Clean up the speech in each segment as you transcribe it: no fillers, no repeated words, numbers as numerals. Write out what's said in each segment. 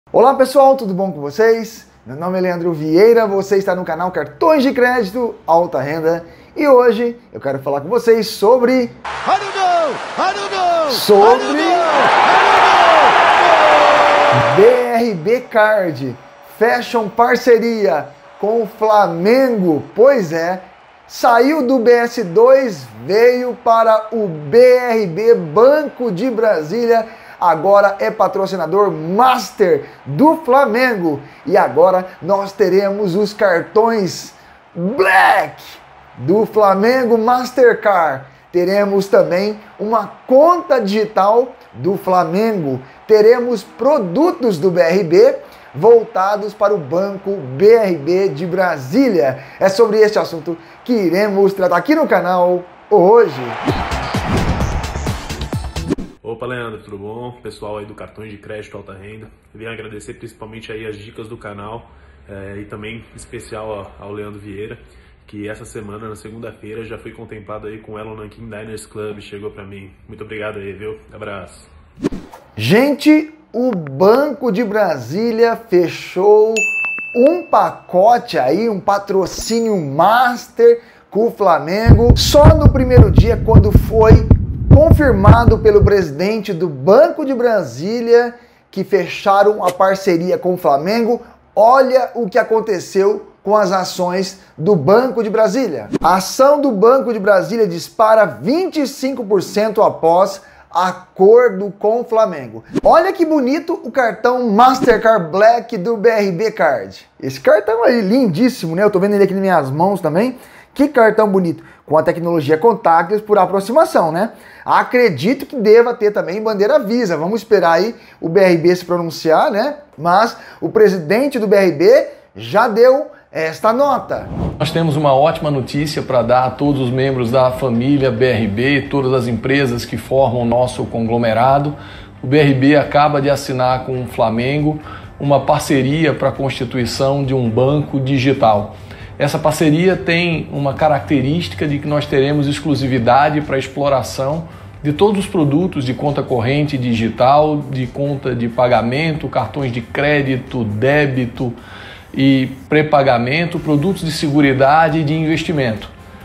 Olá pessoal, tudo bom com vocês? Meu nome é Leandro Vieira, você está no canal Cartões de Crédito Alta Renda e hoje eu quero falar com vocês sobre BRB Card. Fecham parceria com o Flamengo, pois é, saiu do BS2, veio para o BRB Banco de Brasília, agora é patrocinador master do Flamengo. E agora nós teremos os cartões Black do Flamengo Mastercard. Teremos também uma conta digital do Flamengo. Teremos produtos do BRB voltados para o Banco BRB de Brasília. É sobre este assunto que iremos tratar aqui no canal hoje. Opa, Leandro, tudo bom? Pessoal aí do Cartões de Crédito Alta Renda. Eu venho agradecer principalmente aí as dicas do canal e também especial ao Leandro Vieira, que essa semana, na segunda-feira, já foi contemplado aí com o Elon Nankin Diners Club, chegou para mim. Muito obrigado aí, viu? Abraço. Gente, o Banco de Brasília fechou um pacote aí, um patrocínio master com o Flamengo. Só no primeiro dia, quando foi confirmado pelo presidente do Banco de Brasília que fecharam a parceria com o Flamengo, olha o que aconteceu com as ações do Banco de Brasília. A ação do Banco de Brasília dispara 25% após acordo com o Flamengo. Olha que bonito o cartão Mastercard Black do BRB Card. Esse cartão aí, lindíssimo, né? Eu tô vendo ele aqui nas minhas mãos também. Que cartão bonito, com a tecnologia contactless por aproximação, né? Acredito que deva ter também bandeira Visa. Vamos esperar aí o BRB se pronunciar, né? Mas o presidente do BRB já deu esta nota. Nós temos uma ótima notícia para dar a todos os membros da família BRB, todas as empresas que formam o nosso conglomerado. O BRB acaba de assinar com o Flamengo uma parceria para a constituição de um banco digital. Essa parceria tem uma característica de que nós teremos exclusividade para a exploração de todos os produtos de conta corrente digital, de conta de pagamento, cartões de crédito, débito e pré-pagamento, produtos de seguridade e de investimento.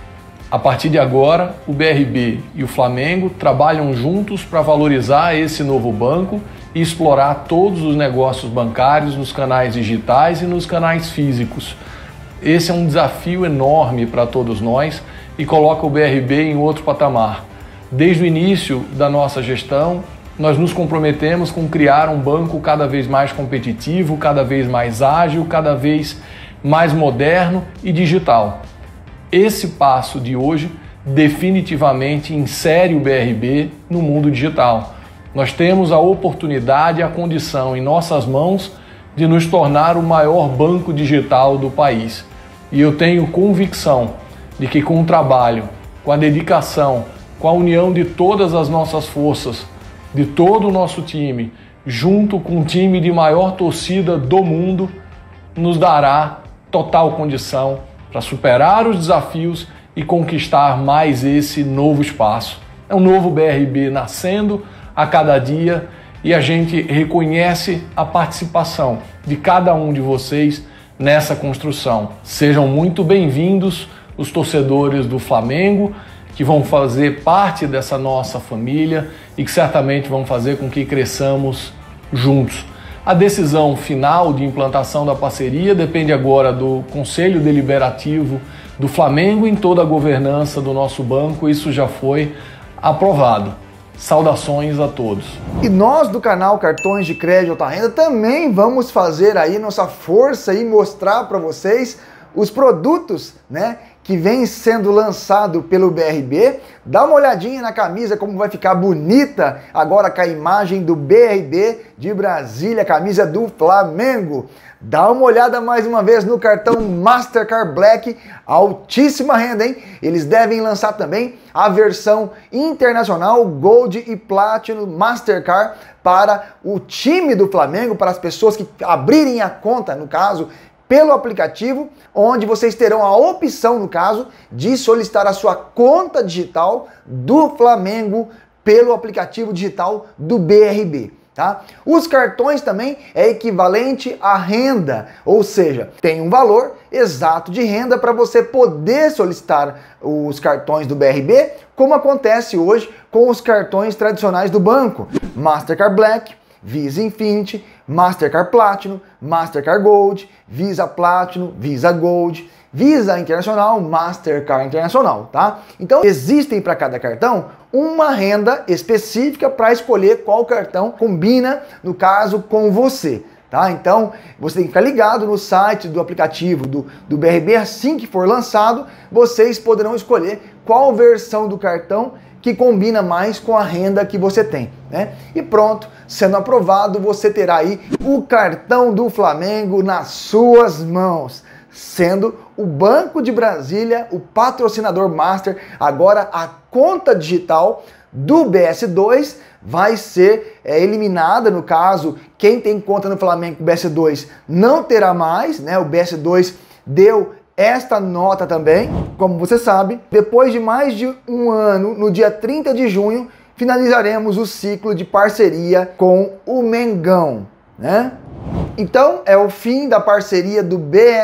A partir de agora, o BRB e o Flamengo trabalham juntos para valorizar esse novo banco e explorar todos os negócios bancários nos canais digitais e nos canais físicos. Esse é um desafio enorme para todos nós e coloca o BRB em outro patamar. Desde o início da nossa gestão, nós nos comprometemos com criar um banco cada vez mais competitivo, cada vez mais ágil, cada vez mais moderno e digital. Esse passo de hoje definitivamente insere o BRB no mundo digital. Nós temos a oportunidade e a condição em nossas mãos de nos tornar o maior banco digital do país. E eu tenho convicção de que com o trabalho, com a dedicação, com a união de todas as nossas forças, de todo o nosso time, junto com o time de maior torcida do mundo, nos dará total condição para superar os desafios e conquistar mais esse novo espaço. É um novo BRB nascendo a cada dia e a gente reconhece a participação de cada um de vocês nessa construção. Sejam muito bem-vindos os torcedores do Flamengo, que vão fazer parte dessa nossa família e que certamente vão fazer com que cresçamos juntos. A decisão final de implantação da parceria depende agora do Conselho Deliberativo do Flamengo em toda a governança do nosso banco. Isso já foi aprovado. Saudações a todos. E nós do canal Cartões de Crédito Alta Renda também vamos fazer aí nossa força e mostrar para vocês os produtos, né, que vem sendo lançado pelo BRB. Dá uma olhadinha na camisa como vai ficar bonita agora com a imagem do BRB de Brasília, camisa do Flamengo. Dá uma olhada mais uma vez no cartão Mastercard Black, altíssima renda, hein? Eles devem lançar também a versão internacional Gold e Platinum Mastercard para o time do Flamengo, para as pessoas que abrirem a conta, no caso, pelo aplicativo, onde vocês terão a opção, no caso, de solicitar a sua conta digital do Flamengo pelo aplicativo digital do BRB. Tá? Os cartões também é equivalente à renda, ou seja, tem um valor exato de renda para você poder solicitar os cartões do BRB, como acontece hoje com os cartões tradicionais do banco, Mastercard Black, Visa Infinity, Mastercard Platinum, Mastercard Gold, Visa Platinum, Visa Gold, Visa Internacional, Mastercard Internacional, tá? Então existem para cada cartão uma renda específica para escolher qual cartão combina, no caso, com você. Tá? Então, você tem que ficar ligado no site do aplicativo do BRB, assim que for lançado, vocês poderão escolher qual versão do cartão que combina mais com a renda que você tem, né? E pronto, sendo aprovado, você terá aí o cartão do Flamengo nas suas mãos, sendo o Banco de Brasília o patrocinador master. Agora a conta digital do BS2 vai ser eliminada, no caso, quem tem conta no Flamengo com o BS2 não terá mais, né? O BS2 deu esta nota também, como você sabe. Depois de mais de um ano, no dia 30 de junho, finalizaremos o ciclo de parceria com o Mengão, né? Então, é o fim da parceria do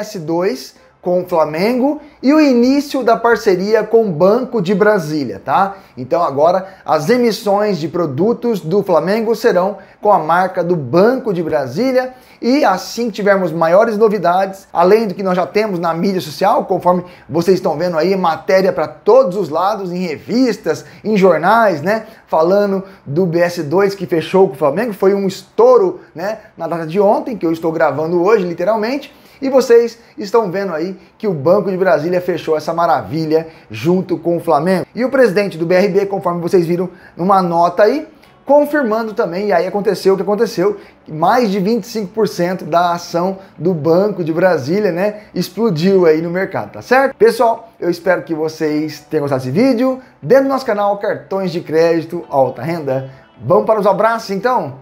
BS2 com o Flamengo e o início da parceria com o Banco de Brasília, tá? Então agora as emissões de produtos do Flamengo serão com a marca do Banco de Brasília, e assim que tivermos maiores novidades, além do que nós já temos na mídia social, conforme vocês estão vendo aí, matéria para todos os lados, em revistas, em jornais, né? Falando do BS2 que fechou com o Flamengo, foi um estouro, né? Na data de ontem, que eu estou gravando hoje, literalmente. E vocês estão vendo aí que o Banco de Brasília fechou essa maravilha junto com o Flamengo. E o presidente do BRB, conforme vocês viram numa nota aí, confirmando também, e aí aconteceu o que aconteceu, mais de 25% da ação do Banco de Brasília, né, explodiu aí no mercado, tá certo? Pessoal, eu espero que vocês tenham gostado desse vídeo. Dentro do nosso canal, cartões de crédito alta renda. Vamos para os abraços, então?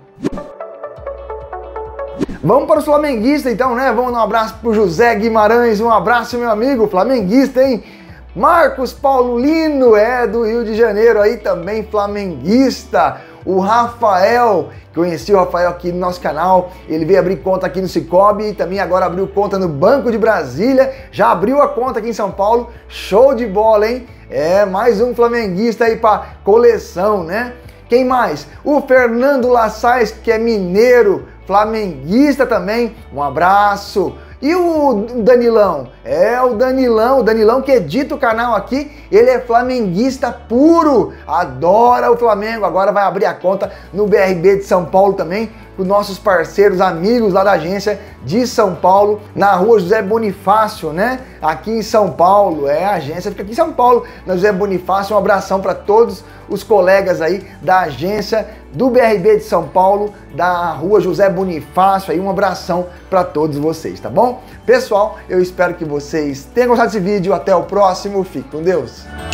Vamos para os flamenguistas, então, né? Vamos dar um abraço para o José Guimarães, um abraço, meu amigo, flamenguista, hein? Marcos Paulino, do Rio de Janeiro, aí também flamenguista. O Rafael, conheci o Rafael aqui no nosso canal, ele veio abrir conta aqui no Cicobi e também agora abriu conta no Banco de Brasília, já abriu a conta aqui em São Paulo, show de bola, hein? Mais um flamenguista aí para coleção, né? Quem mais? O Fernando Lassais, que é mineiro, flamenguista também, um abraço. E o Danilão? O Danilão que edita o canal aqui, ele é flamenguista puro, adora o Flamengo, agora vai abrir a conta no BRB de São Paulo também, com nossos parceiros, amigos lá da agência de São Paulo, na rua José Bonifácio, né? Aqui em São Paulo, a agência fica aqui em São Paulo, na José Bonifácio. Um abração para todos os colegas aí da agência do BRB de São Paulo, da rua José Bonifácio, aí um abração para todos vocês, tá bom? Pessoal, eu espero que vocês tenham gostado desse vídeo, até o próximo, fique com Deus!